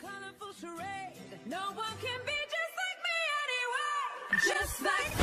colorful charade. No one can be just like me anyway. Just like